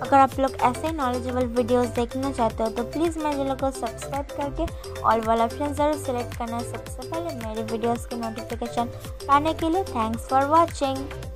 अगर आप लोग ऐसे नॉलेजेबल वीडियोस देखना चाहते हो तो प्लीज़ मेरे चैनल को सब्सक्राइब करके ऑल वाला ऑप्शन ज़रूर सेलेक्ट करना सबसे पहले मेरे वीडियोस के नोटिफिकेशन पाने के लिए। Thanks for watching.